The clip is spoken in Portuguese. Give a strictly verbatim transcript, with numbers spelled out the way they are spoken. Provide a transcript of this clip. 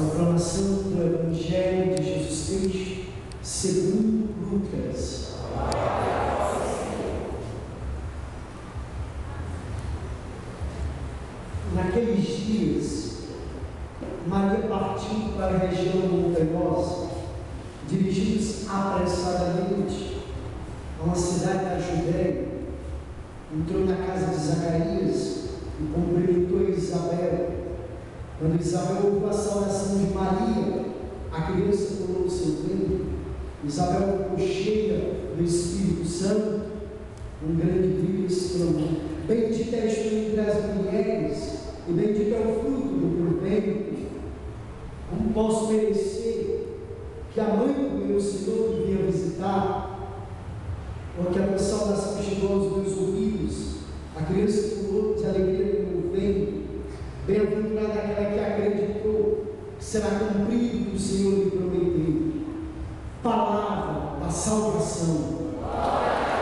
Proclamação do Evangelho de Jesus Cristo segundo Lucas. Naqueles dias, Maria partiu para a região montanhosa, dirigindo-se apressadamente a uma cidade da Judéia. Entrou na casa de Zacarias e cumprimentou Isabel. Quando Isabel ouviu a saudação de Maria, a criança pulou o seu ventre. Isabel ficou cheia do Espírito Santo. Um grande brilho exclamou: bendita és tu entre as mulheres, e bendito é o fruto do teu ventre. Como posso merecer que a mãe do meu Senhor me venha visitar? Porque a tua saudação chegou aos meus ouvidos. A criança pulou de alegria no meu ventre. Bem-aventurada aquela que acreditou que será cumprido o que o Senhor lhe prometeu. Palavra da salvação.